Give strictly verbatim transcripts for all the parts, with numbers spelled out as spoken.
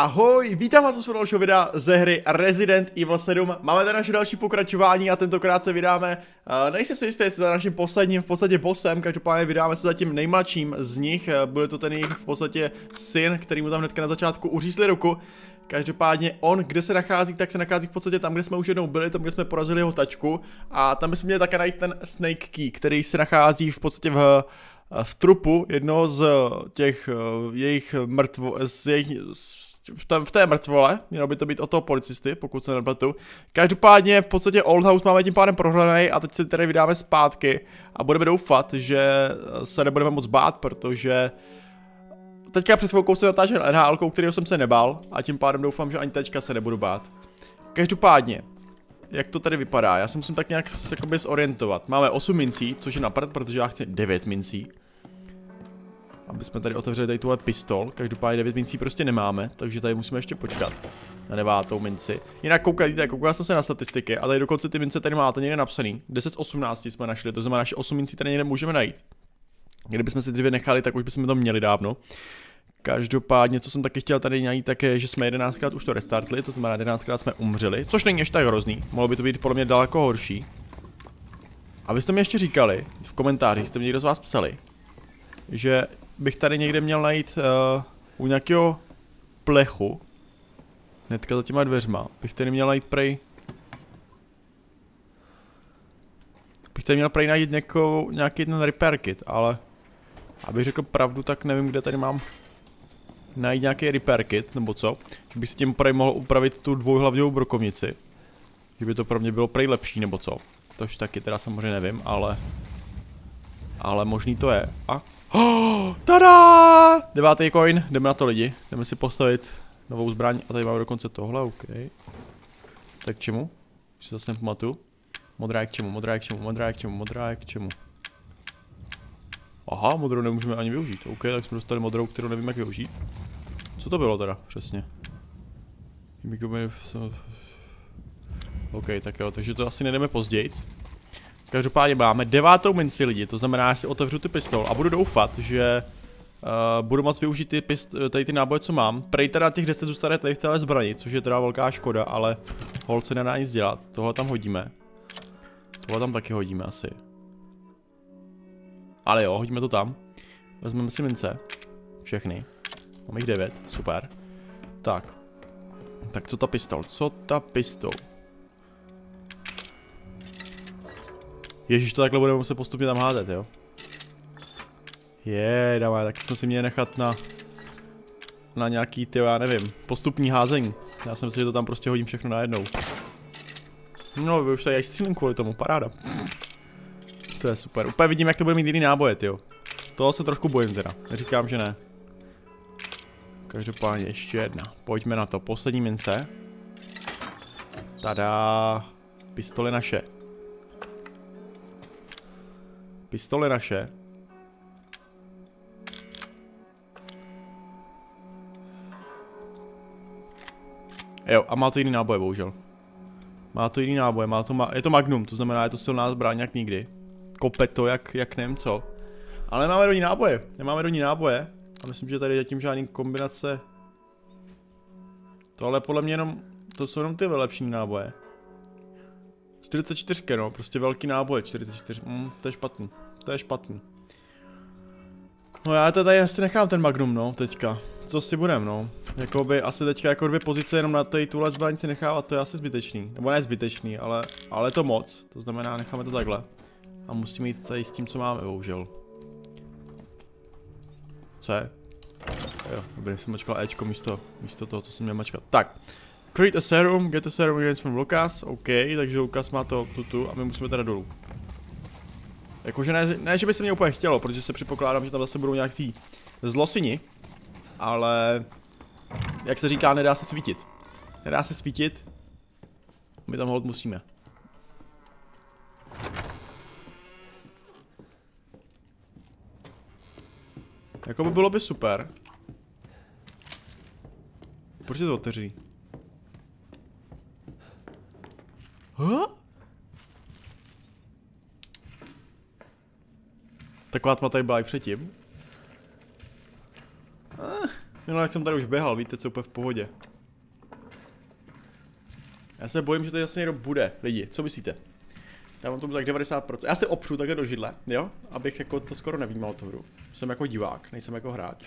Ahoj, vítám vás u dalšího videa ze hry Resident Evil sedm. Máme tady naše další pokračování a tentokrát se vydáme, uh, nejsem si jistý, jestli za naším posledním v podstatě bossem, každopádně vydáme se za tím nejmladším z nich, uh, bude to ten jejich v podstatě syn, který mu tam hnedka na začátku uřízli ruku. Každopádně on, kde se nachází, tak se nachází v podstatě tam, kde jsme už jednou byli, tam, kde jsme porazili jeho tačku. A tam bychom měli také najít ten Snake Key, který se nachází v podstatě v... v trupu jednoho z těch uh, jejich mrtvo, z jejich, v, tam, v té mrtvole, mělo by to být od toho policisty, pokud se nepletu. Každopádně v podstatě Old House máme tím pádem prohranej a teď se tady vydáme zpátky a budeme doufat, že se nebudeme moc bát, protože teďka před chvilkou se natáčel N H L, kterého jsem se nebál a tím pádem doufám, že ani teďka se nebudu bát. Každopádně, jak to tady vypadá, já se musím tak nějak jakoby zorientovat. Máme osm mincí, což je na prd, protože já chci devět mincí. Aby jsme tady otevřeli tady tuhle pistol, každopádně devět mincí prostě nemáme, takže tady musíme ještě počkat na devátou minci. Jinak koukajte, koukal jsem se na statistiky a tady dokonce ty mince tady máte někde napsaný. deset z osmnácti jsme našli, to znamená, že osm mincí tady někde můžeme najít. Kdybychom si dříve nechali, tak už bychom to měli dávno. Každopádně, co jsem taky chtěl tady najít, tak je, že jsme jedenáctkrát už to restartli, to znamená jedenáctkrát jsme umřeli, což není ještě tak hrozný, mohlo by to být podle mě daleko horší. A vy jste mi ještě říkali, v komentářích jste mi někdo z vás psali, že bych tady někde měl najít uh, u nějakého plechu, hnedka za těma dveřma, bych tady měl najít prej... Bych tady měl prej najít někou, nějaký ten repair kit, ale abych řekl pravdu, tak nevím, kde tady mám najít nějaký repair kit, nebo co. Že bych si tím prej mohl upravit tu dvouhlavňovou brokovnici. Že by to pro mě bylo prej lepší, nebo co. Tož taky teda samozřejmě nevím, ale... Ale možný to je. A... Oh, tada! Devátý coin, jdeme na to lidi. Jdeme si postavit novou zbraň a tady máme dokonce tohle, OK. Tak k čemu? Už se zase nepamatuju. Modrá je k čemu, modrá je k čemu, modrá je k čemu, modrá je k čemu. Aha, modrou nemůžeme ani využít, OK, tak jsme dostali modrou, kterou nevím jak využít. Co to bylo teda, přesně? OK, tak jo, takže to asi nejdeme později. Každopádně máme devátou minci lidi, to znamená, že si otevřu ty pistol a budu doufat, že uh, budu moct využít ty pist tady ty náboje, co mám. Prej teda těch deset zůstane tady v téhle zbrani, což je teda velká škoda, ale hold se nedá nic dělat. Tohle tam hodíme. Tohle tam taky hodíme asi. Ale jo, hodíme to tam. Vezmeme si mince. Všechny. Mám jich devět, super. Tak. Tak co ta pistol? Co ta pistol? Ježíš, to takhle budeme muset postupně tam házet, jo? Je, dáme, tak jsme si měli nechat na... Na nějaký, tyjo, já nevím, postupní házení. Já jsem si, že to tam prostě hodím všechno najednou. No, vy už tady střílím kvůli tomu, paráda. To je super, úplně vidím, jak to bude mít jiný náboje, tyjo. Toho se trošku bojím teda, neříkám, že ne. Každopádně ještě jedna, pojďme na to, poslední mince. Tada, pistole naše. Pistole naše. Jo, a má to jiný náboje, bohužel. Má to jiný náboje, má to ma je to Magnum, to znamená, je to silná zbraň jak nikdy. Kope to jak, jak nevím co. Ale nemáme do ní náboje, nemáme do ní náboje. A myslím, že tady zatím žádný kombinace. Tohle podle mě jenom, to jsou jenom ty vylepšení náboje. čtyřicet čtyři, no, prostě velký náboje, čtyřicet čtyři, mm, to je špatný, to je špatný. No já to tady asi nechám ten Magnum, no, teďka. Co si budem, no. Jakoby asi teďka jako dvě pozice jenom na té tuhle zbraň si nechávat, to je asi zbytečný. Nebo ne zbytečný, ale, ale to moc. To znamená, necháme to takhle. A musíme jít tady s tím, co máme, bohužel. Co je? Jo, dobrý, jsem mačkal Ečko místo, místo toho, co jsem měl mačkat. Tak. Create a serum, get a serum against from Lucas, OK, takže Lucas má to tutu a my musíme teda dolů. Jakože ne, ne, že by se mě úplně chtělo, protože se předpokládám, že tam zase budou nějaký zlosini. Ale, jak se říká, nedá se svítit. Nedá se svítit. My tam hold musíme. Jako by bylo by super. Proč je to otevřený? Huh? Taková tma tady byla i předtím. No, jak jsem tady už běhal, víte, co úplně v pohodě. Já se bojím, že tady zase někdo bude, lidi, co myslíte? Já mám tomu tak devadesát procent. Já se opřu takhle do židle, jo? Abych jako to skoro nevnímal tu hru. Jsem jako divák, nejsem jako hráč.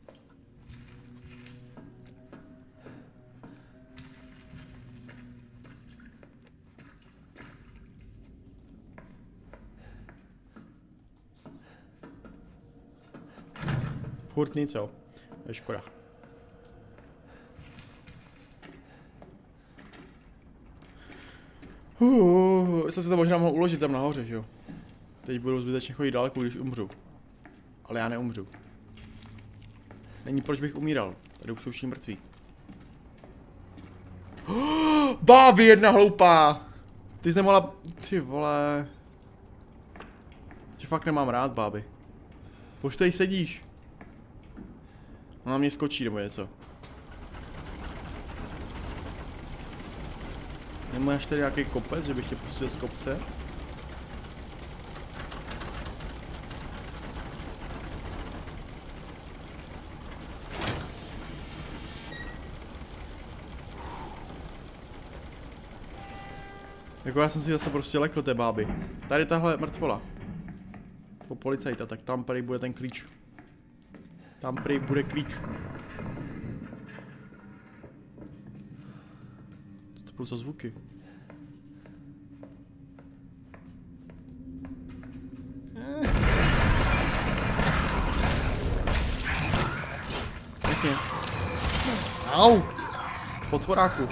Furt nic, jo. To je škoda. Uh, jsem se to možná mohl uložit tam nahoře, že jo. Teď budu zbytečně chodit daleko, když umřu. Ale já neumřu. Není proč bych umíral. Tady už jsou všichni mrtví. Oh, báby jedna hloupá! Ty jsi nemohla... Ty vole... Tě fakt nemám rád, báby. Proč tady sedíš? Ona na mě skočí nebo něco. Nemáš tady nějaký kopec, že bych tě pustil z kopce? Jako já jsem si zase prostě lekl té báby. Tady tahle mrtvola. Po policajta, tak tam prý bude ten klíč. Tam prý bude klíč. Co to budou za zvuky? Eh. Pěkně. Au! Potvoráku.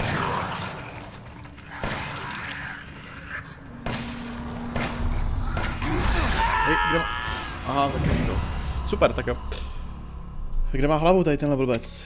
Hej, kde má... Aha, tak jsem to. Super, tak jo. Kde má hlavu tady tenhle blbec?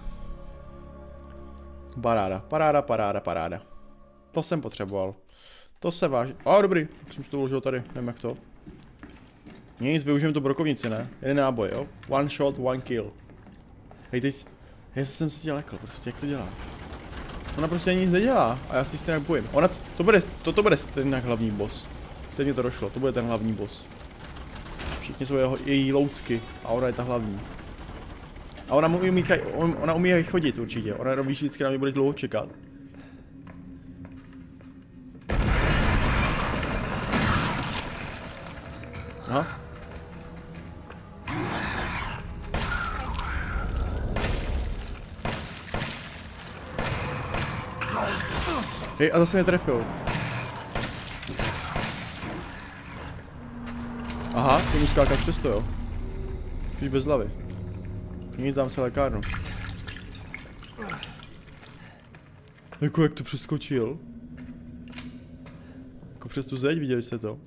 Paráda, paráda, paráda, paráda. To jsem potřeboval. To se váží. A ah, dobrý, tak jsem si to uložil tady, nevím jak to. Nic, využijeme tu brokovnici, ne? Jeden náboj, jo? One shot, one kill. Hej, teď... Já jsem si tě lekl, prostě, jak to dělá? Ona prostě nic nedělá a já si s tím nějak bojím. Ona, to bude, to, to bude ten nějak hlavní boss. Teď mi to došlo, to bude ten hlavní boss. Všichni jsou jeho, její loutky a ona je ta hlavní. A ona umí, ona umí chodit určitě, ona jenom víš, vždycky na mě bude dlouho čekat. Aha. Hej, a zase mě trefil. Aha, ty mu skákat přesto, jo. Jsi bez hlavy. Nic, dám se lékárnu. Jako jak to přeskočil. Jako přes tu zeď, viděli jste to?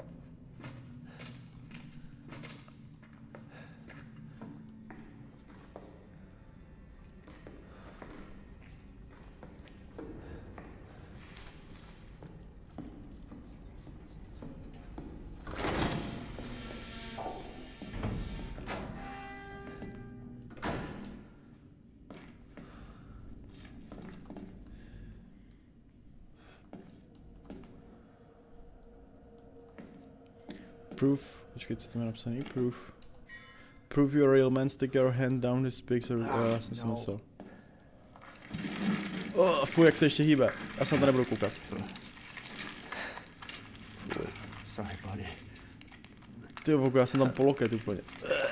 Proof, počkej, co tam je napsaný? Proof. Prove you're a real man, stick your hand down his pics or... Uh, já jsem si myslel. Oh, fuj, jak se ještě hýbe. Já se na to nebudu koukat. Sorry, buddy. Ty voku, já jsem tam po loket úplně.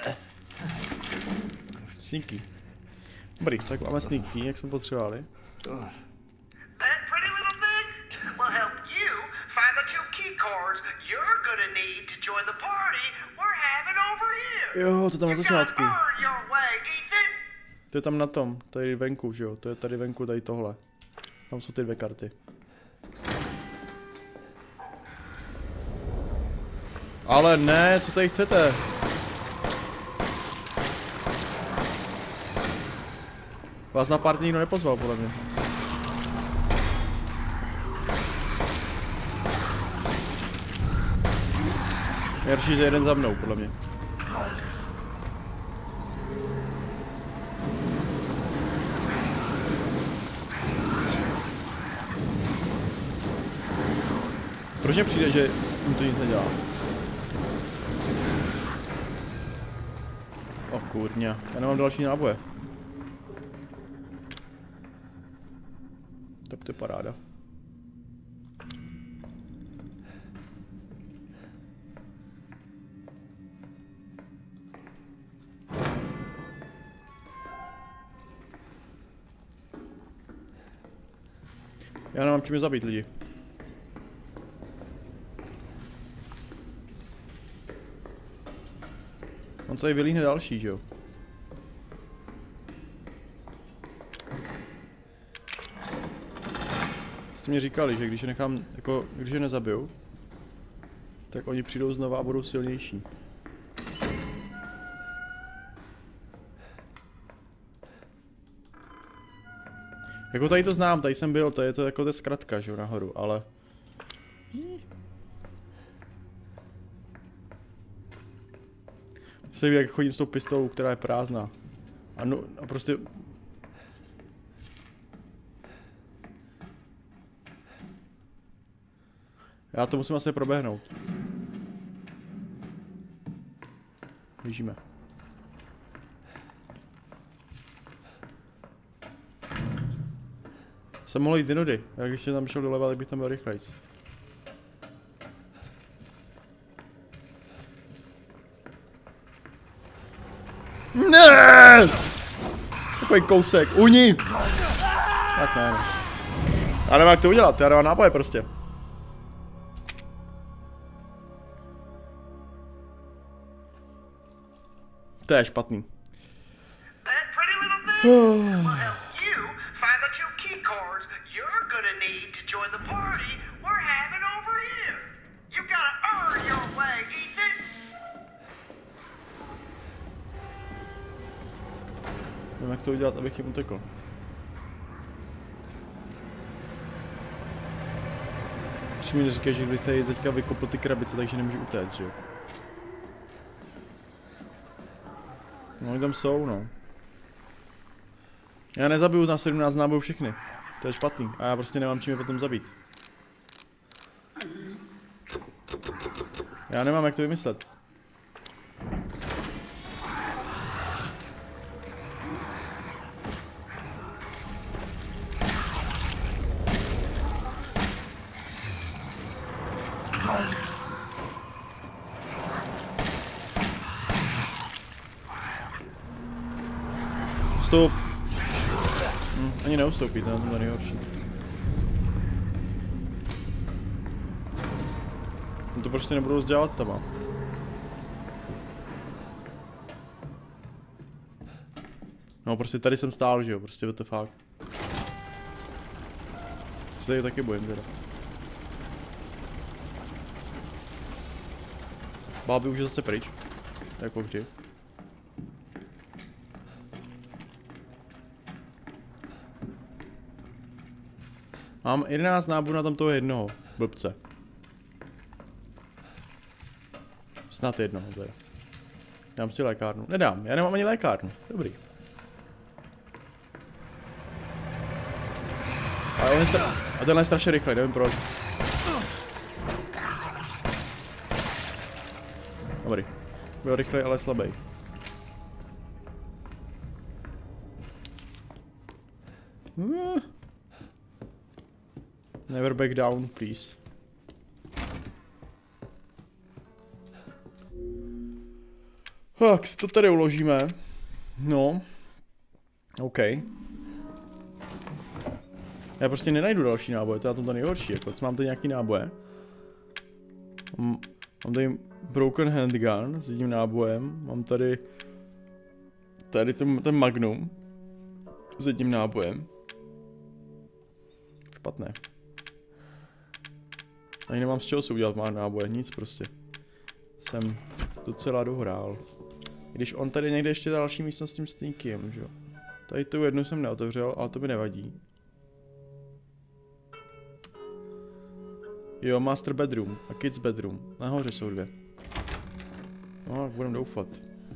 Sneaky. Dobrý, tak máme sneaky, jak jsme potřebovali. That pretty little thing will help you find the two key cards you're gonna need to join the party we're having over here. Jo, to tam na začátku. Earn your way, Ethan. To je tam na tom, tady venku, že jo? To je tady venku, tady tohle. Tam jsou ty dvě karty. Ale ne, co tady chcete? Vás na party nikdo nepozval, podle mě. Nejhorší, že jeden za mnou, podle mě. Proč mě přijde, že mu to nic nedělá? O kurňa, já nemám další náboje. To je paráda. Já nemám čím je zabít lidi. On se tady vylíhne další, že jo? Jste mě říkali, že když je nechám, jako, když je nezabiju, tak oni přijdou znova a budou silnější. Jako tady to znám, tady jsem byl, tady je to jako ta zkratka, že jo, nahoru, ale... Se ví, jak chodím s tou pistolou, která je prázdná. A, no, a prostě... Já to musím asi proběhnout. Běžíme. Jsem mohl jít jinudy, já když jsem tam šel doleva, tak bych tam byl rychlejc. Ne! Takový kousek, uni! Tak ne, ne. Já nevím, jak to udělat, já nemám náboje prostě. To je špatný. Nevím, jak to udělat, abych jim utekl. Musím mi neříkat, že kdybych tady teďka vykopl ty krabice, takže nemůžu utéct, že jo? No, oni tam jsou, no. Já nezabiju na sedmnáct nábojů všechny. To je špatný. A já prostě nemám čím je potom zabít. Já nemám jak to vymyslet. Vstup. Hm, ani neustoupí, to je na tom nejhorší. No to prostě nebudu dělat tam. No prostě tady jsem stál, že jo, prostě what the fuck. To se tady taky bojím teda. Báby už je zase pryč. Jako vždy. Mám jedenáct nábojů na tam toho jednoho blbce. Snad jednoho teda. Dám si lékárnu. Nedám, já nemám ani lékárnu. Dobrý. A, je a tenhle je strašně rychlej, nevím proč. Dobrý. Byl rychlej, ale slabý. Uh. Never back down, please. Tak si to tady uložíme. No. OK. Já prostě nenajdu další náboje, to je na tom to nejhorší, jako mám tady nějaký náboje. Mám, mám tady broken handgun s jedním nábojem, mám tady tady ten, ten magnum s jedním nábojem. Špatné. Ani nemám z čeho si udělat má náboje, nic prostě. Jsem docela dohrál. Když on tady někde ještě další místnost s tím sneakem, že jo. Tady tu jednu jsem neotevřel, ale to mi nevadí. Jo, master bedroom a kids bedroom. Nahoře jsou dvě. No, tak budem doufat.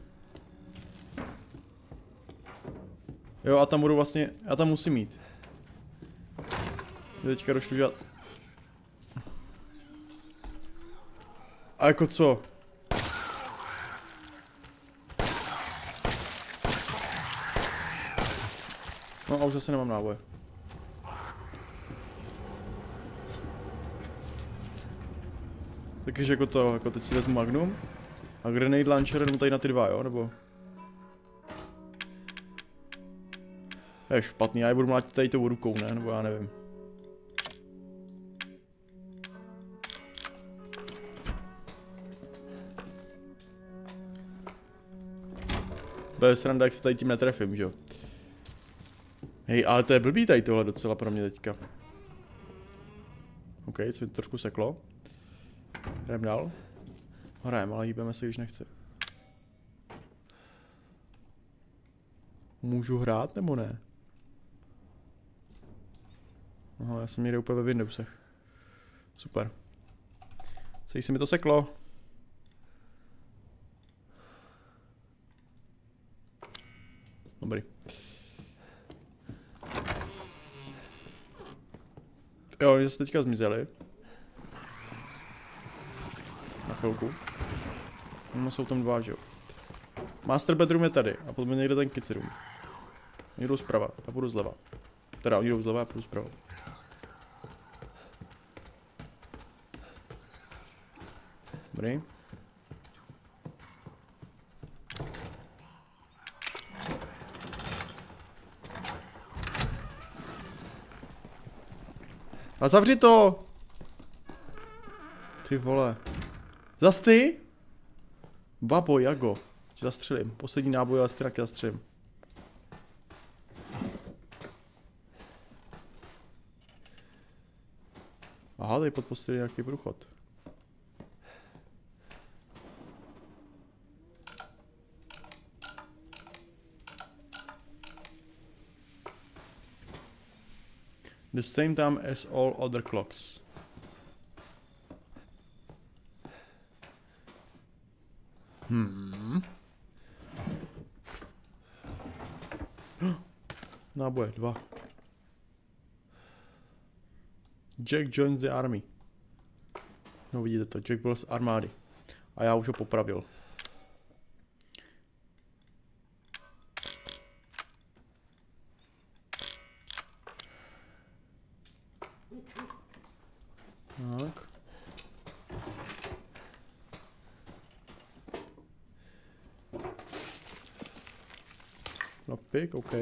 Jo, a tam budu vlastně, já tam musím jít. Teďka došlu dělat. A jako co? No a už zase nemám náboje. Takže jako to, jako teď si vezmu Magnum. A grenade launcher jenom tady na ty dva, jo, nebo? Je špatný, já je budu mlátit tady tou rukou, ne, nebo já nevím. To je sranda, jak se tady tím netrefím, že jo. Hej, ale to je blbý tady tohle docela pro mě teďka. OK, co mi to trošku seklo. Jdem dál. Hrajeme, ale hýbeme se, když nechci. Můžu hrát, nebo ne? Aha, já jsem někde úplně ve Windowsech. Super. Sej se mi to seklo. Dobrý. Jo, oni se teďka zmizeli. Na chvilku. No, jsou tam dva, že jo. Master bedroom je tady a potom je někde ten kids room. Oni jdou zprava a půjdu zleva. Teda oni jdou zleva a půjdu zprava. Dobrý. A zavři to! Ty vole. Zas ty? Babo, Jago. Tě zastřelím. Poslední náboj, ale stejně taky zastřelím. Aha, tady pod poslední nějaký průchod. The same time as all other clocks. Hmm. Náboje, dva. Jack joins the army. No vidíte to, Jack byl z armády. A já už ho popravil. Tak. Lockpick, OK.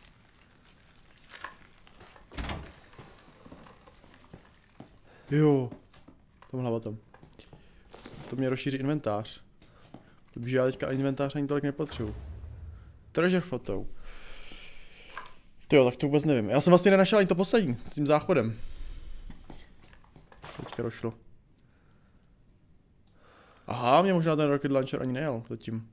Jo. Tam hlava tam. To mě rozšíří inventář. Takže já teďka inventář ani tolik nepotřebuji. Treasure photo. Tyjo, tak to vůbec nevím. Já jsem vlastně nenašel ani to poslední s tím záchodem. Teďka došlo. Aha, mě možná ten rocket launcher ani nejel zatím.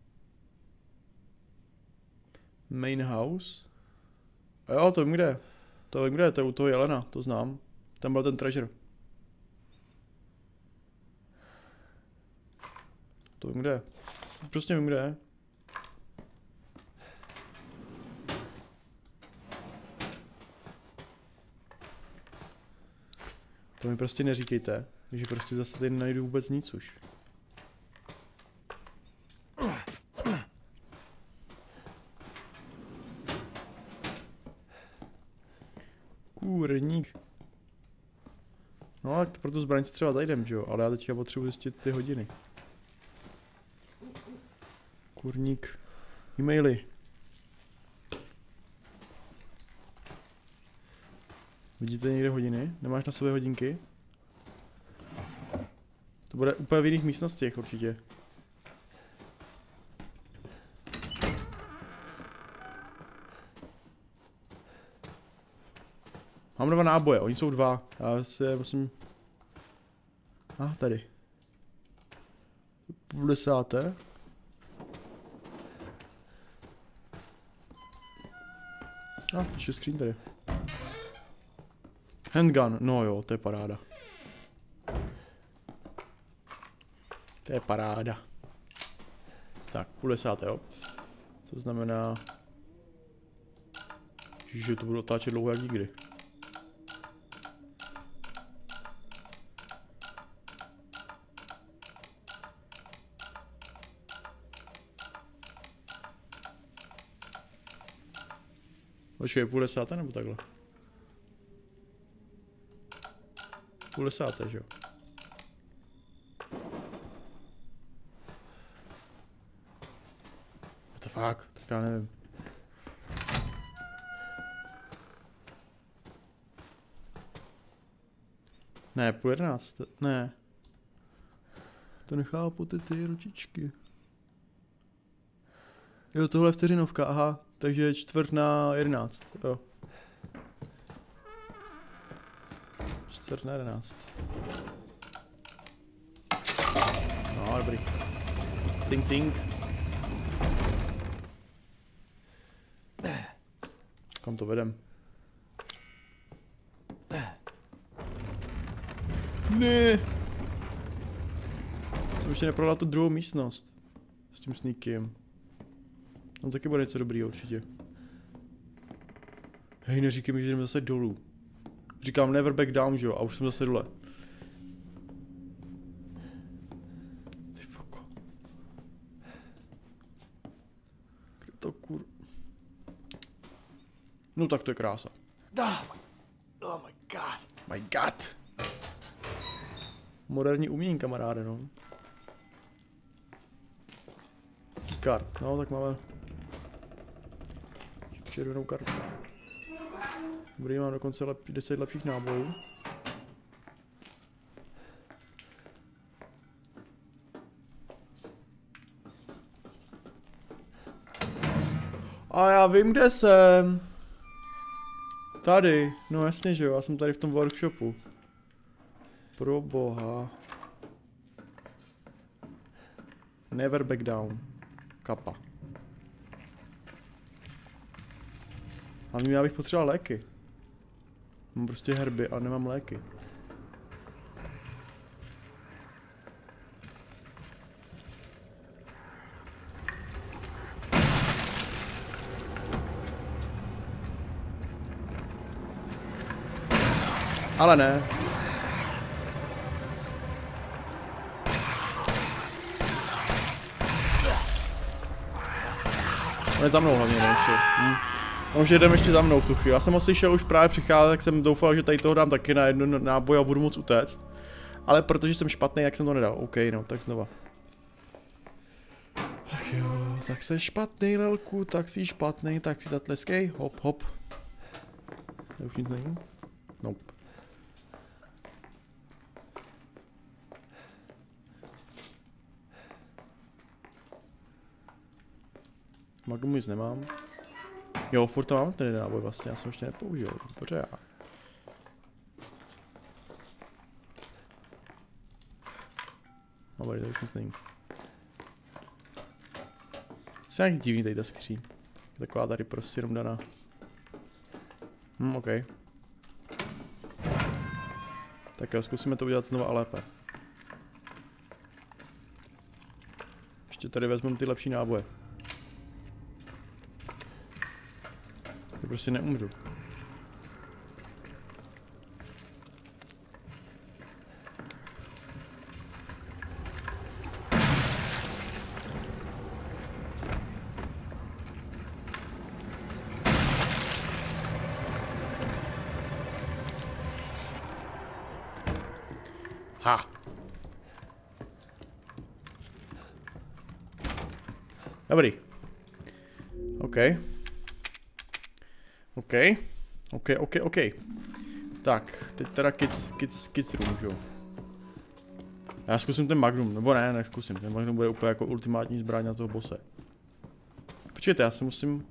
Main house. A jo, to vím kde. To vím kde, to je u toho jelena, to znám. Tam byl ten treasure. To vím kde. Prostě vím kde. To mi prostě neříkejte, že prostě zase tady najdu vůbec nic už. Kůrník. No tak pro tu zbraň třeba zajdem, že jo, ale já teďka potřebuji zjistit ty hodiny. Kurník. E-maily. Vidíte někde hodiny? Nemáš na sobě hodinky? To bude úplně v jiných místnostech určitě. Mám dva náboje, oni jsou dva. Já se musím... A ah, tady. Půl desáté. A ah, ještě skříň tady. Handgun, no jo, to je paráda. To je paráda. Tak, půl desáté, jo. To znamená... že to budu otáčet dlouho jak nikdy. Počkej, půl desáté nebo takhle? Půl desáté, že jo? to fakt, tak já nevím. Ne, půl jedenáct, ne. To nechápu ty ty ručičky. Jo, tohle je vteřinovka, aha, takže čtvrt na jedenáct, jo. Čtvrt na jedenáct. No, dobrý. Cink, cink. Kam to vedem? Ne. Jsem ještě neprodal tu druhou místnost. S tím sneakem. Tam taky bude něco dobrý určitě. Hej, neříkej mi, že jdeme zase dolů. Říkám never back down, že jo, a už jsem zase dole. Ty foko. Kde to kur... No tak to je krása. Oh my, oh my god. My god. Moderní umění, kamaráde, no. Kart, no tak máme červenou kartu. Dobrý, mám dokonce lep, deset lepších nábojů. A já vím, kde jsem. Tady, no jasně, že jo, já jsem tady v tom workshopu. Pro boha. Never back down. Kapa. Hlavně já bych potřeboval léky. Mám prostě herby a nemám léky. Ale ne. On je za mnou hlavně, ne, ještě. Hm. On už jedeme ještě za mnou v tu chvíli. Já jsem ho slyšel už právě přicházet, tak jsem doufal, že tady toho dám taky na jednu náboj a budu moc utéct. Ale protože jsem špatný, jak jsem to nedal. OK, no, tak znova. Ach jo, tak jsi špatný, lelku, tak jsi špatný, tak si zatleskej, hop, hop. To už nic není? Nope. Magnum nic nemám. Jo, furt to mám ten náboj vlastně, já jsem ještě nepoužil, pořád. No, tady už nic není. Jsi nějaký divný tady ta skříň. Taková tady prostě jenom daná. Hm, OK. Tak jo, zkusíme to udělat znova a lépe. Ještě tady vezmeme ty lepší náboje. Já prostě neumřu. Ha. Dobrý. OK. OK. OK, OK, OK. Tak, teď teda kids, kids, kids room, jo. Já zkusím ten Magnum, nebo ne, neskusím. Ten Magnum bude úplně jako ultimátní zbraň na toho bose. Počkejte, já se musím...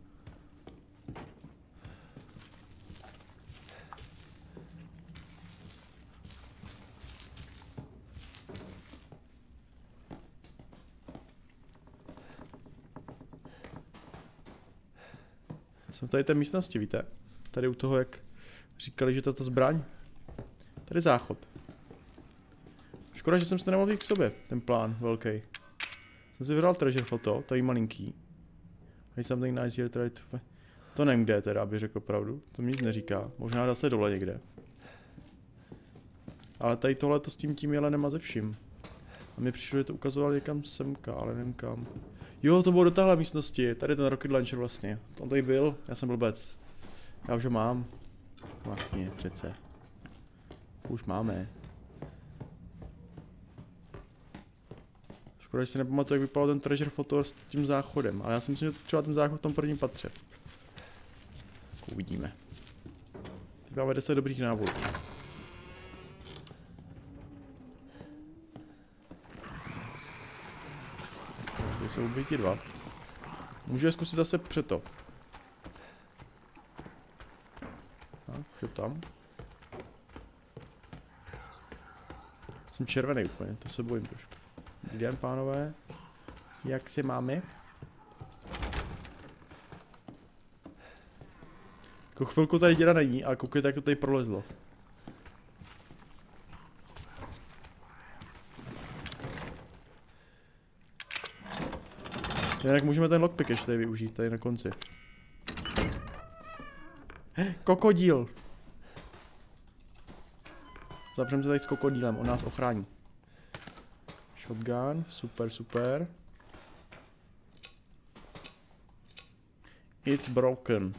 Jsem tady v té místnosti, víte? Tady u toho, jak říkali, že to je ta zbraň. Tady záchod. Škoda, že jsem se nemohl jít k sobě, ten plán velký. Jsem si vydal treasure photo, tady malinký. Hej, something nice here, try to... To nevím, kde je teda, abych řekl pravdu. To mi nic neříká. Možná dá se dole někde. Ale tady tohle to s tím tím jele nemá ze vším. A mi přišlo, že to ukazoval někam semka, ale nevím kam. Jo, to bylo do téhle místnosti, tady ten rocket launcher vlastně. On tady byl, já jsem blbec. Já už ho mám. Vlastně, přece. Už máme. Škoda, že si nepamatuju, jak vypadal ten treasure photo s tím záchodem, ale já si myslím, že třeba ten záchod v tom prvním patře. Uvidíme. Teď máme deset dobrých návodů. Tady jsou ubiti dva. Můžu je zkusit zase před to. Tak, je tam. Jsem červený úplně, to se bojím trošku. Dobrý den, pánové. Jak se máme? Jako chvilku tady děda není a koukejte, jak to tady prolezlo. Jinak můžeme ten lockpick ještě tady využít, tady na konci. He, krokodýl! Zavřeme se tady s krokodýlem, on nás ochrání. Shotgun, super, super. It's broken.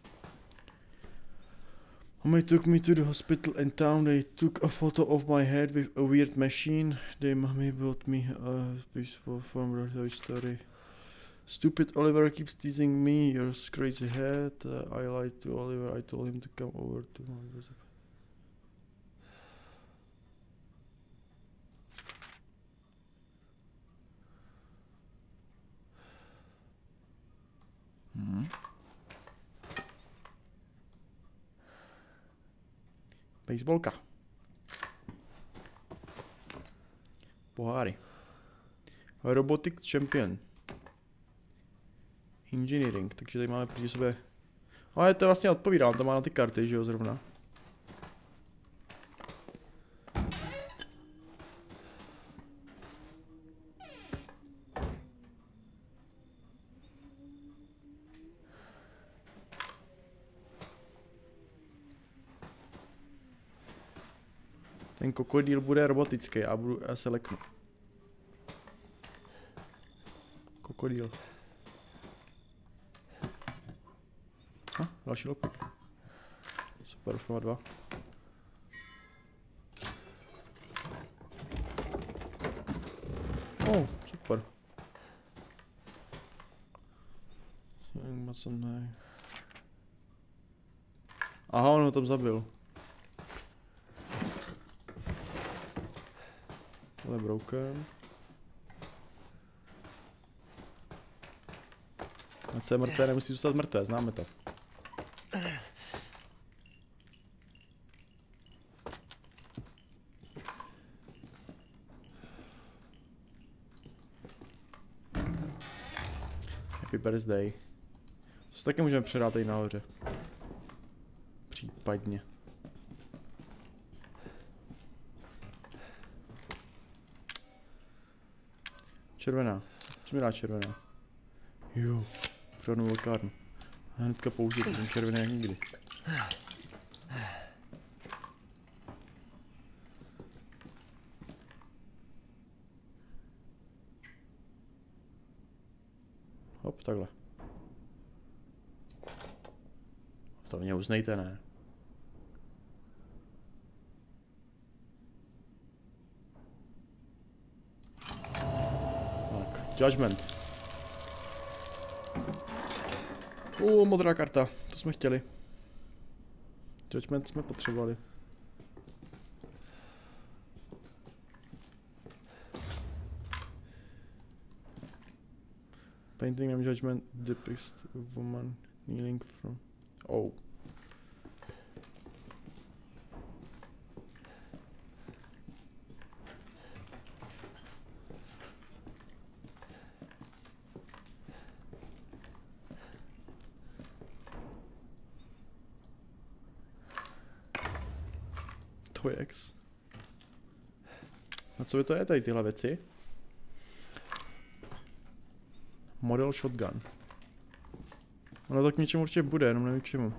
When they took me to the hospital in town, they took a photo of my head with a weird machine. They mommy bought me a peaceful from the story. Stupid Oliver keeps teasing me, your crazy head. Uh, I lied to Oliver, I told him to come over to my visit. Hmm. Baseballka. Poháry. Robotics Champion. Engineering, takže tady máme proti sobě. Ale to vlastně odpovídá, on tam má na ty karty, že jo, zrovna. Ten krokodýl bude robotický a budu, já se leknu. Krokodýl. A, další lockpick. Super, už máme dva. Oh, super. Aha, on ho tam zabil. Ale broken. A co je mrtvé, nemusí zůstat mrtvé, známe to. Happy birthday. To si taky můžeme předat tady nahoře. Případně. Červená. Co mi dá červená? Jo, žádnou velkárnu. Hnedka použít, jsem červený jak nikdy. Hop, takhle. To mě uznejte, ne? Tak, Judgment. O, modrá karta, to jsme chtěli. Judgment jsme potřebovali. Painting name Judgment depicts a woman kneeling from... Oh. To je ex. A co by to je tady tyhle věci? Model shotgun. Ono to k něčemu určitě bude, jenom nevím čemu.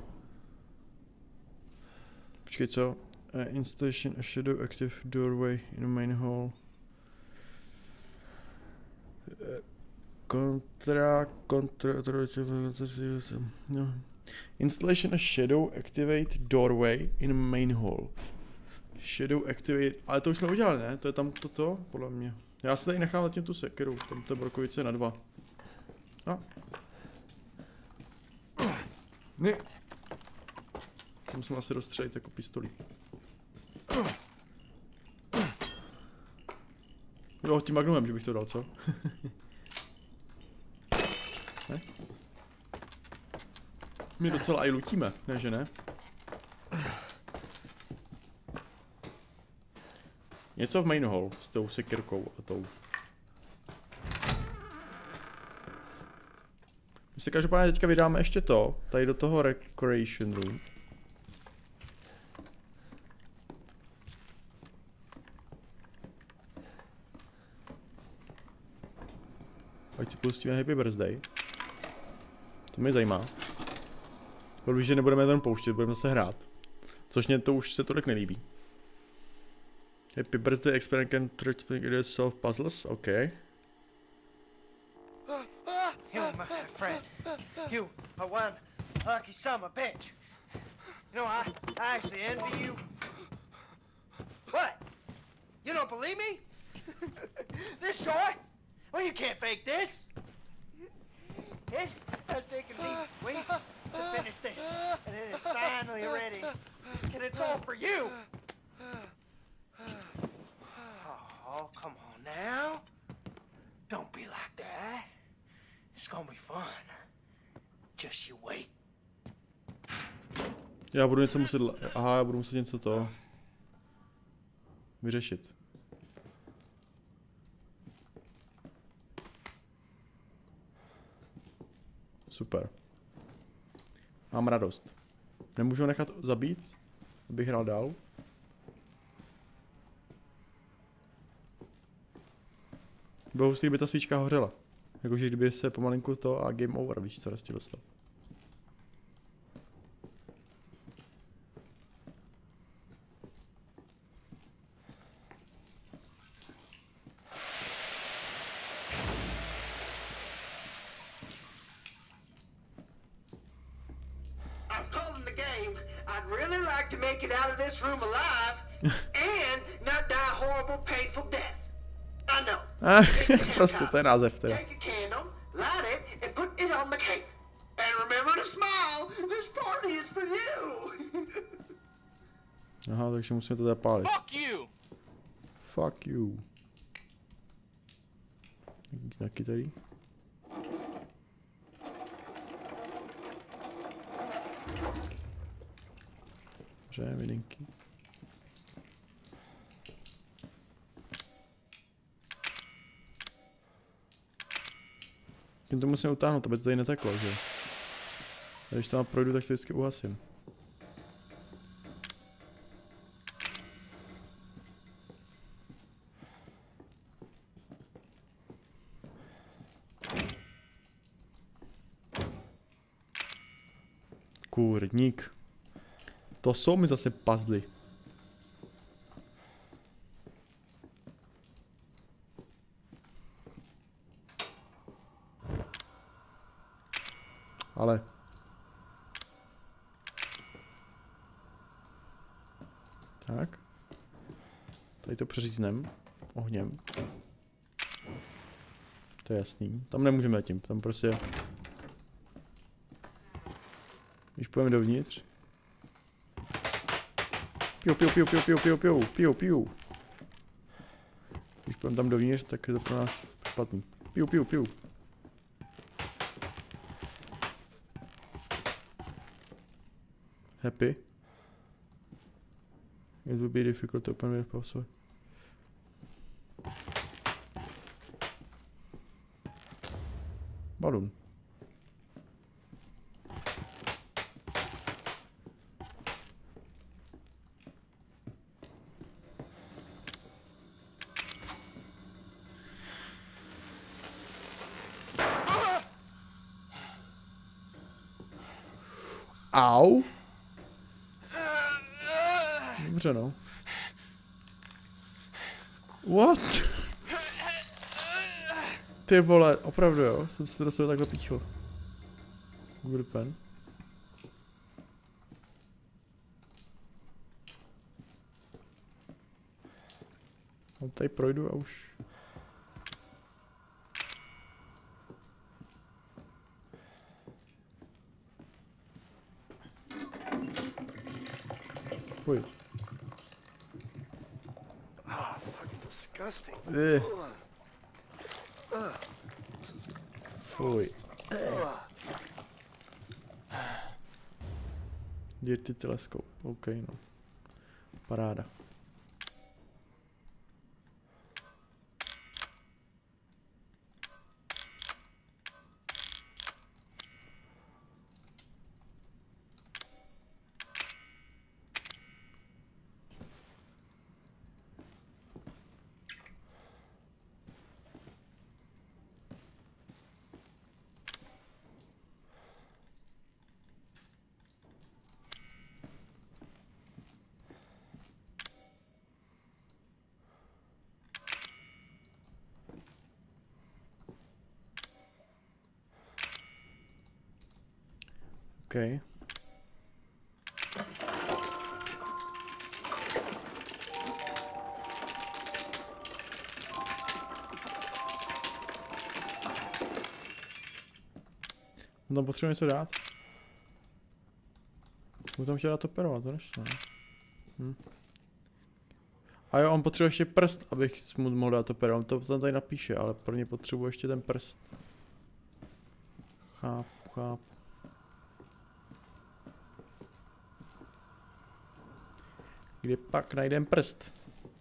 Počkej, co? Uh, installation a shadow active doorway in the main hall. Uh, Contra, contra, no. Installation a shadow activate doorway in the main hall. Shadow activate, ale to už jsme udělali, ne? To je tam toto, podle mě. Já si tady nechám zatím tu sekeru, tam to brokovice na dva. No. Ne. To musím asi rozstřelit jako pistolí. Jo, tím magnumem, že bych to dal, co? Ne? My docela i lutíme, ne že ne? Něco v main hall s tou sekirkou a tou. My se každopádně teďka vydáme ještě to, tady do toho recreation room. Ať si pustíme Happy Birthday. To mě zajímá. Když že nebudeme ten pouštět, budeme se hrát. Což mě to už se tolik nelíbí. Happy Birthday experiment can solve puzzles, okay. You, my friend. You are one lucky son of a bitch. You know, I, I actually envy you. What? You don't believe me? This joy? Well, you can't fake this. It has taken me weeks to finish this, and it is finally ready. And it's all for you. Oh, come on now. Don't be like that. It's gonna be fun. Just you wait. Já budu něco muset, aha, já budu muset něco to vyřešit. Super. Mám radost. Nemůžu ho nechat zabít, abych hrál dál. Bylo hustý, kdyby ta svíčka hořela. Jakože kdyby se pomalinku to a game over, víš co, prostě dostal. I'm calling the game. I'd really like to make it out of this room alive and not die a horrible, painful death. I know. Prostě to je název teda. Take a candle, light it, and put it on the cake. And remember to smile. This party is for you. Aha, takže musíme to zapálit. Fuck you! Fuck you. Jaký znaky tady? Dobře, vidinky. Tím to musím utáhnout, aby to tady neteklo, že? A když tam projdu, tak to vždycky uhasím. Kurník. To jsou mi zase puzzly. Ale. Tak. Tady to přeříznem. Ohněm. To je jasný. Tam nemůžeme tím. Tam prostě. Když půjdeme dovnitř. Piu, piu, piu, piu, piu, piu, piu, piu, piu. Když půjdeme tam dovnitř, tak je to pro nás špatný. Piu, piu, piu. Happy. It would be difficult to open with password. Balloon. Au. Dobře no. What? Ty vole, opravdu jo, jsem si to do sebe takhle píchl. Gurpen. No tady projdu a už. Fuj. Ah, fucking disgusting. Eh. Ugh. Ugh. This is Fuj. ugh. Dirty teleskop, OK no. Paráda. OK. On tam potřebuje něco dát. Mu tam chtěl dát to pero, a to nešlo, ne? Hm. A jo, on potřebuje ještě prst, abych mu mohl dát to pero. On to tam tady napíše, ale pro ně potřebuje ještě ten prst. Chápu, chápu. Kde pak najdem prst?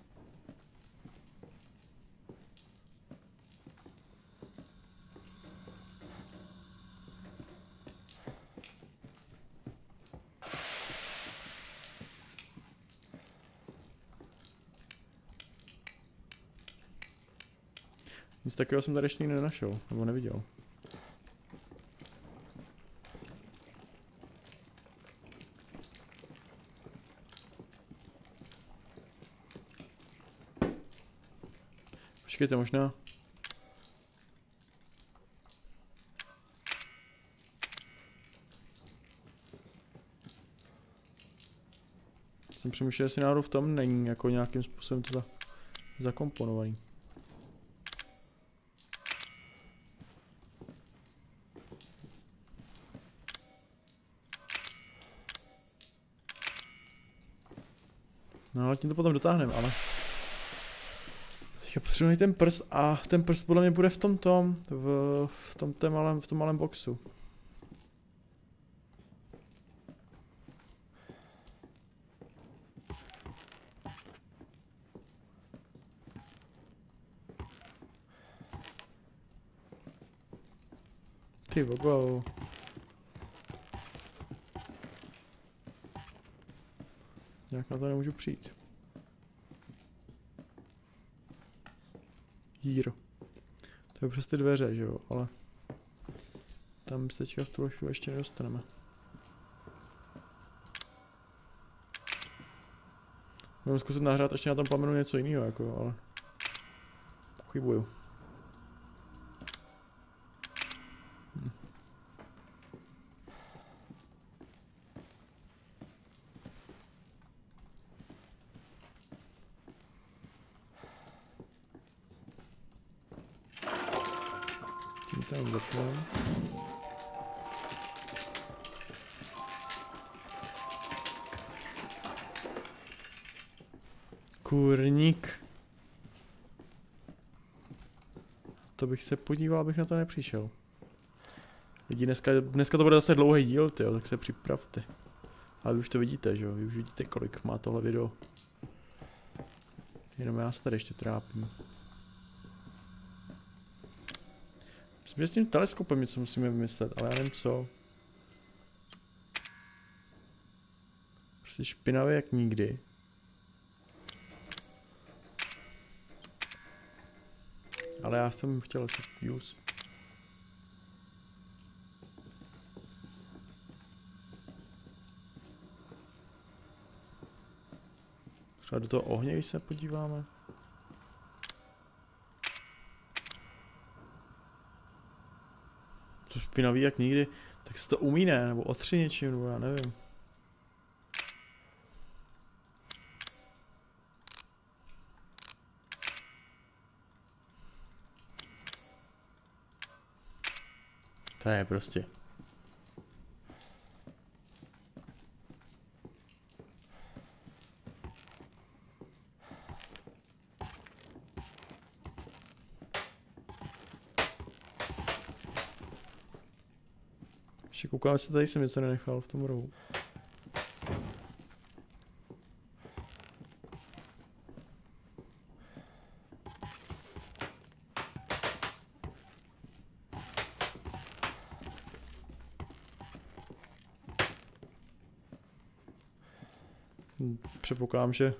Nic takového jsem tady ještě nikdy nenašel, nebo neviděl. Počkejte, možná. Jsem přemýšlel, jestli náhodou v tom není jako nějakým způsobem to za, zakomponovaný. No ale tím to potom dotáhneme, ale... Teďka potřebuji ten prst a ten prst podle mě bude v tom tom, v, v tom té malém, v tom malém boxu. Ty vogo. Nějak na to nemůžu přijít. Hero. To je přes ty dveře, že jo, ale tam se teďka v tuhle chvíli ještě nedostaneme. Můžu zkusit nahrát ještě na tom plamenu něco jiného, jako, ale pochybuju. Hm. Tím tam zapneme. Kurník. To bych se podíval, abych na to nepřišel. Lidi, dneska, dneska to bude zase dlouhý díl, tyjo, tak se připravte. Ale vy už to vidíte, že jo, vy už vidíte, kolik má tohle video. Jenom já se tady ještě trápím. Myslím, že s tím teleskopem něco musíme vymyslet, ale já nevím co. Prostě špinavé jak nikdy. Ale já jsem chtěl si use. Třeba do toho ohně, když se podíváme. To špinavý jak nikdy, tak se to umí, ne? Nebo otři něčím, nebo já nevím. To je prostě. Ještě koukám, jestli tady jsem něco nenechal v tom rohu. Předpokládám, že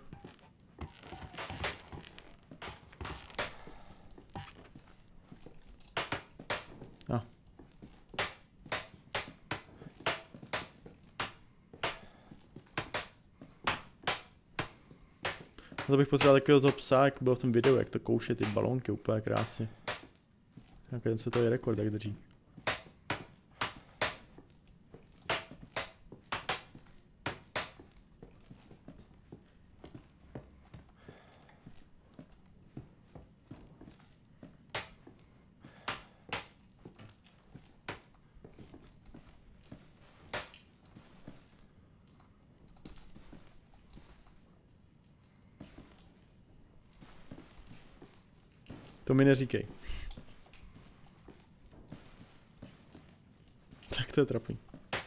a. To bych potřeboval takového toho psa, jak bylo v tom videu, jak to kouše ty balónky úplně krásně. Jak ten se to je rekord, jak drží. To mi neříkej. Tak to je trapný.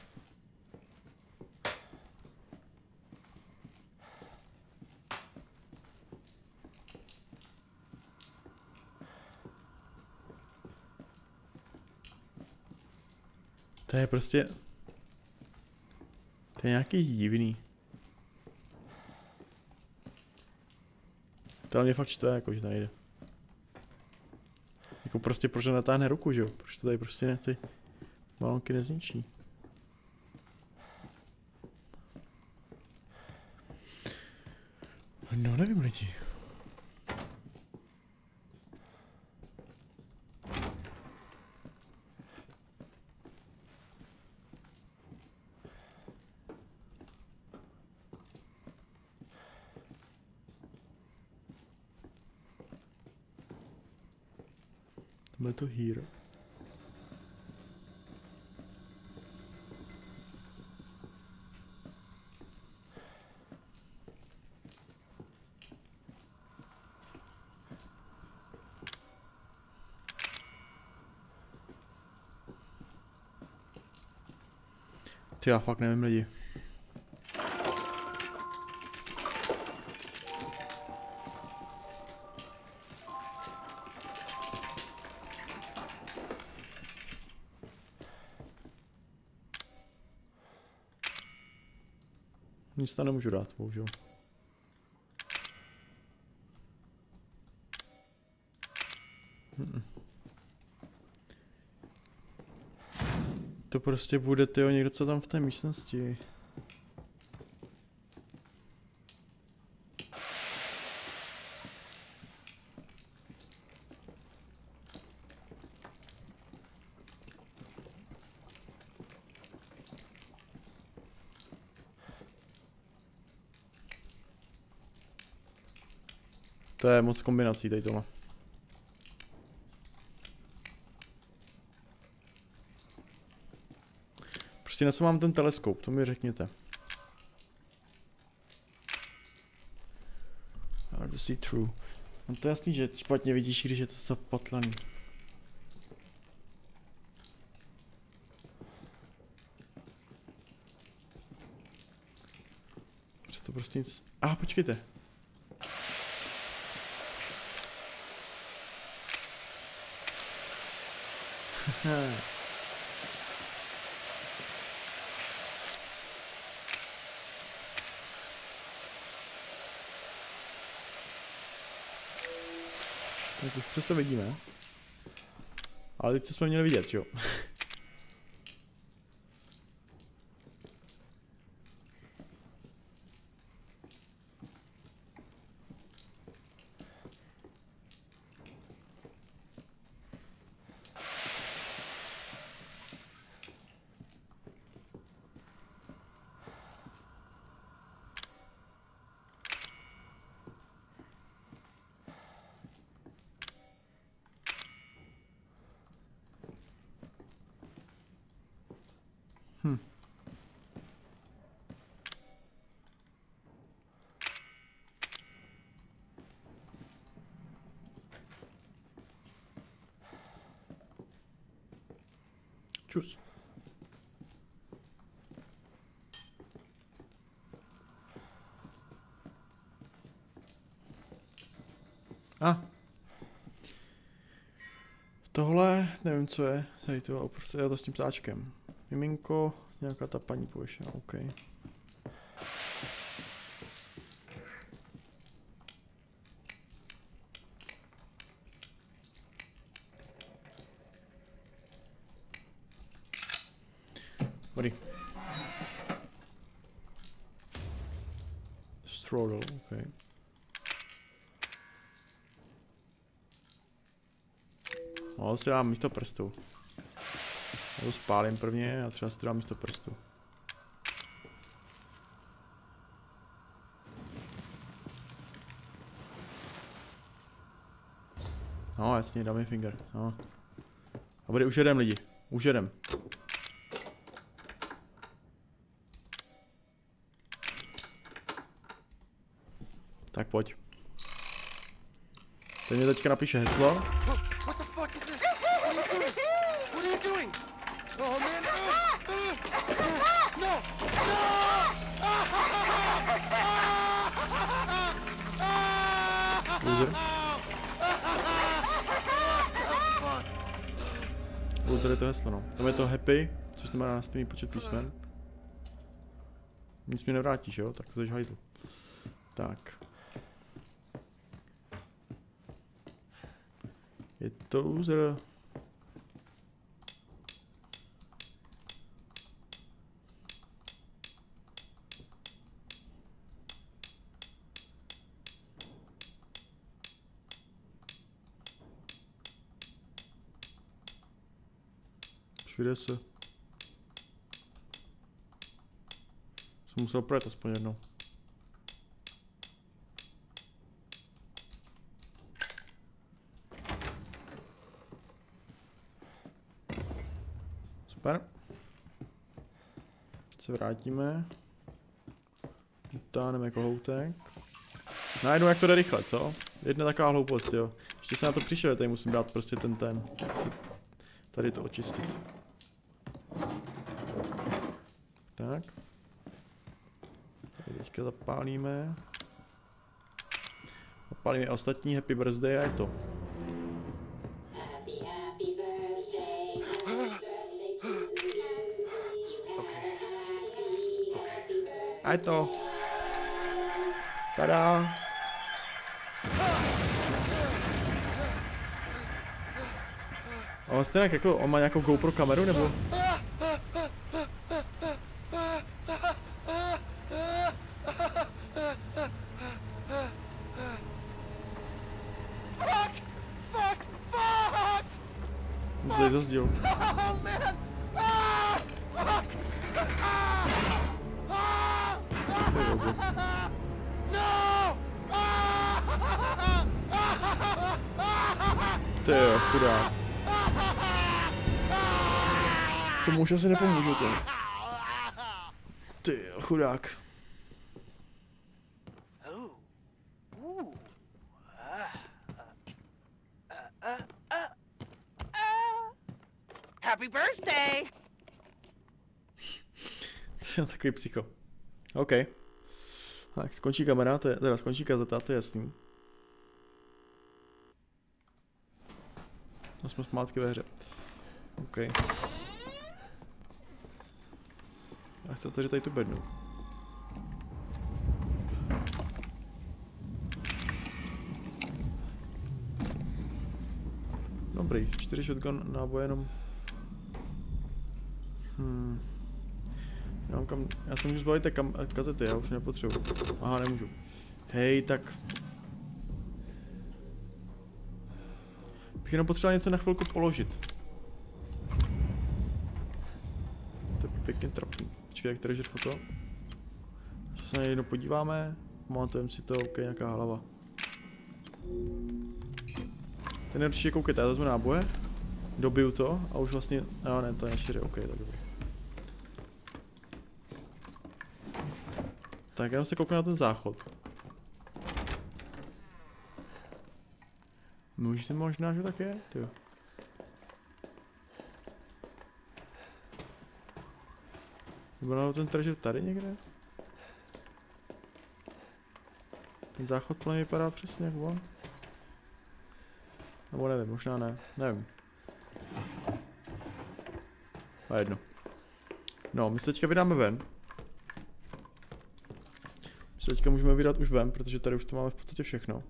To je prostě... To je nějaký divný. To mě fakt štve, jako, že to nejde. Jako prostě proč natáhne ruku, že jo? Proč to tady prostě ne ty balonky nezničí? No nevím, lidi. Bude to hero. Ty já fakt nevím, lidi. Nic tam nemůžu dát, bohužel. Mm-mm. To prostě bude, tyjo, někdo co tam v té místnosti. To je moc kombinací tady tohle. Prostě na co mám ten teleskop, to mi řekněte. Hard to see through. No to je jasný, že špatně vidíš, když je to zapatlaný. Přesto prostě nic... Ah, počkejte. Tak už přesto vidíme. Ale teď co jsme měli vidět, jo? Hm. Čus. A. Ah. Tohle, nevím co je, tady tohle, prostě je to s tím ptáčkem. Miminko, nějaká ta paní pověšená, OK. Dobrý. Strudel, OK. No, si dám místo prstu. Já to spálím prvně a třeba si dám místo prstu. No, jasně, dám mi finger, no. A bude, už jedem lidi, už jedem. Tak pojď. Ten mě teďka napíše heslo. What the fuck is this? What are you doing? Oh man! No! No! Loser. Loser je to heslo, no. Tam je to happy, což znamená nastavený počet písmen. Nic mi nevrátíš, jo? Tak to jsi hajzl. Tak. Je to loser. Všude se. Jsem musel projet aspoň jednou. Super. Se vrátíme. Vytáhneme kohoutek. Najednou jak to jde rychle, co? Jedna taková hloupost, jo. Ještě se na to přišel, tady musím dát prostě ten ten. Tady to očistit. Tak. Tady teďka zapálíme. Zapálíme ostatní happy birthday a je to. A je to. Tada. A on stejně jako, on má nějakou GoPro kameru nebo? To je zazdíl. Ty jo, chudák. Tomu už asi nepomůžu tě. Ty jo, chudák. Happy birthday! To je takový psycho. OK. Tak skončí kamera, to je, teda skončí kazeta, to je jasný. A jsme zpátky ve hře. OK. A chcete, že tady tu bednu. Dobrý, čtyři shotgun náboje jenom. Hmm. Já, mám kam, já se můžu zbavit té kam, kazety, já už nepotřebuji. Aha, nemůžu. Hej, tak. Bych jenom potřeboval něco na chvilku položit. To je pěkně trapný. Počkej, jak tady držet foto. Se na jedno podíváme. Pamatujeme si to, ok, nějaká hlava. Ten určitě koukejte, já vezmu náboje. Dobiju to a už vlastně, a ne, to je neštěře, ok, tak dobrý. Tak jenom se kouknu na ten záchod. Můžeš si možná, že tak je? Tyjo. Nebo na ten treasure tady někde? Ten záchod plně vypadá přesně jak on. Nebo nevím, možná ne, nevím. A jedno. No, my se teďka vydáme ven. My se teďka můžeme vydat už ven, protože tady už to máme v podstatě všechno.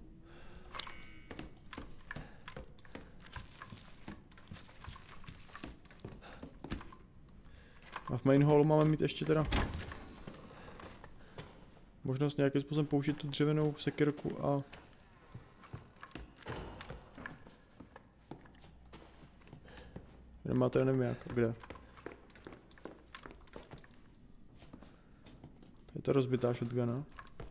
A v main hallu máme mít ještě teda možnost nějakým způsobem použít tu dřevěnou sekirku a nemáte, nevím jak, kde. To je ta rozbitá shotguna.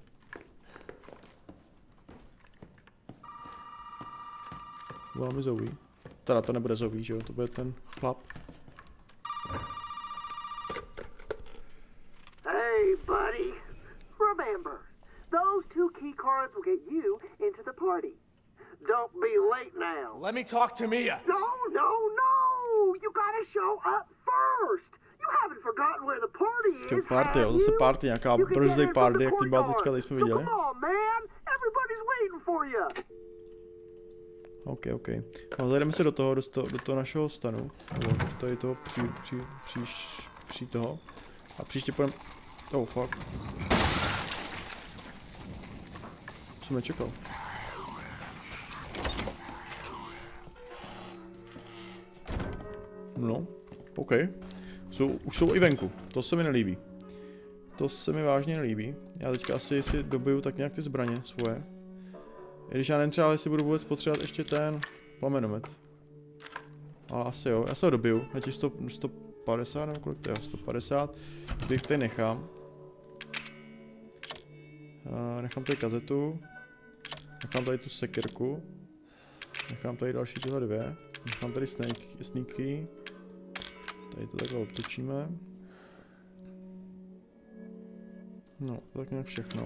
Voláme Zoe. Teda to nebude Zoe, že jo, to bude ten chlap. Hey, buddy. Remember, those two key cards will get you into the party. Don't be late now. Let me talk to Mia. No, no, no! You gotta show up first. You haven't forgotten where the party is, To party, have jo, zase you? party, nějaká You can get birthday in from party, the jak ty byla teďka, courtyard. tady jsme So viděli. come on, man. Everybody's waiting for you. OK, OK. No, zajdeme se do toho, do, toho, do toho našeho stanu. Nebo tady toho při, při, při, při toho. A příště půjdeme... Oh, fuck. Co jsem nečekal? No, OK. Jsou, už jsou i venku. To se mi nelíbí. To se mi vážně nelíbí. Já teďka asi si dobiju tak nějak ty zbraně svoje. I když já nevím třeba, jestli budu vůbec potřebovat ještě ten plamenomet. Ale asi jo, já se ho dobiju na těch sto, sto padesát nebo kolik to je, sto padesát. Bych tady nechám. A nechám tady kazetu. Nechám tady tu sekirku. Nechám tady další tyhle dvě. Nechám tady snake, sneaky. Tady to takhle obtočíme. No, tak nějak všechno.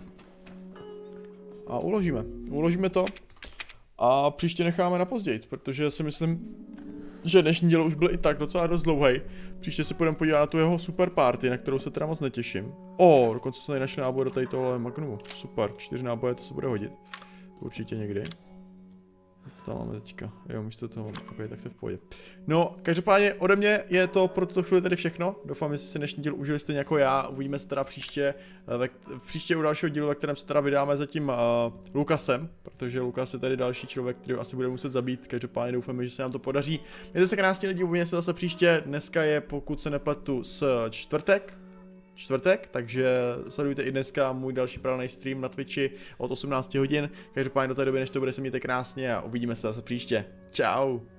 A uložíme. Uložíme to. A příště necháme na později, protože si myslím, že dnešní díl už byl i tak docela dost dlouhý. Příště se půjdeme podívat na tu jeho super party, na kterou se teda moc netěším. O, dokonce jsem tady našel náboj do tady tohle magnumu. Super, čtyři náboje, to se bude hodit. Určitě někdy. To tam máme teďka. Jo, místo toho, ok, tak to je v pohodě. No, každopádně ode mě je to pro tuto chvíli tady všechno. Doufám, že si dnešní díl užili stejně jako já. Uvidíme se teda příště, ve, příště u dalšího dílu, ve kterém se teda vydáme za tím uh, Lukasem, protože Lukas je tady další člověk, který asi bude muset zabít. Každopádně doufáme, že se nám to podaří. Mějte se krásně lidi, uvidíme se zase příště. Dneska je, pokud se nepletu, s čtvrtek. čtvrtek, takže sledujte i dneska můj další pravidelný stream na Twitchi od osmnácti hodin. Každopádně do té doby, než to bude, se mějte krásně a uvidíme se zase příště. Čau.